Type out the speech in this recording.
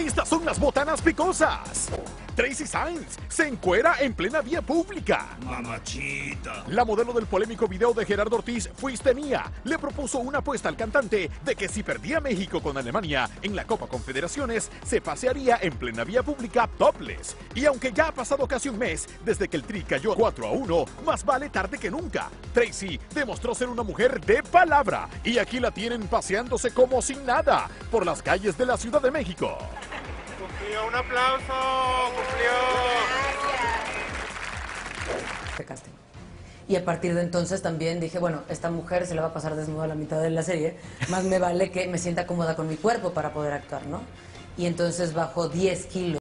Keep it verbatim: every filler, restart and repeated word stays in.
Estas son las botanas picosas. Tracy Sainz se encuera en plena vía pública. Mamachita. La modelo del polémico video de Gerardo Ortiz, Fuiste Mía, le propuso una apuesta al cantante de que si perdía México con Alemania en la Copa Confederaciones, se pasearía en plena vía pública topless. Y aunque ya ha pasado casi un mes desde que el Tri cayó cuatro a uno, más vale tarde que nunca. Tracy demostró ser una mujer de palabra y aquí la tienen paseándose como sin nada por las calles de la Ciudad de México. Cumplió, un aplauso, cumplió. Este casting. Y a partir de entonces también dije, bueno, esta mujer se le va a pasar desnuda a la mitad de la serie, más me vale que me sienta cómoda con mi cuerpo para poder actuar, ¿no? Y entonces bajo diez kilos.